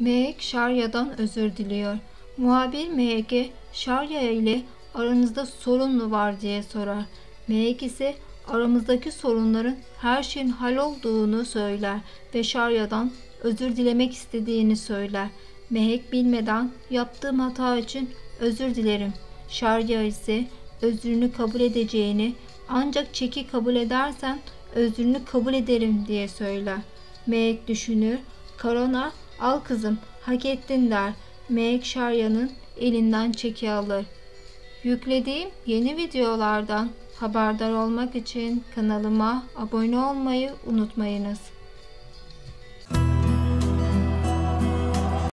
Mehek Şarya'dan özür diliyor. Muhabir Mehek'e Şarya ile aranızda sorun mu var diye sorar. Mehek ise aramızdaki sorunların her şeyin hallolduğunu söyler ve Şarya'dan özür dilemek istediğini söyler. Mehek bilmeden yaptığım hata için özür dilerim. Şarya ise özrünü kabul edeceğini, ancak çeki kabul edersen özrünü kabul ederim diye söyler. Mehek düşünür. Karona, al kızım, hak ettin der. Mehek Şarya'nın elinden çeki alır. Yüklediğim yeni videolardan haberdar olmak için kanalıma abone olmayı unutmayınız.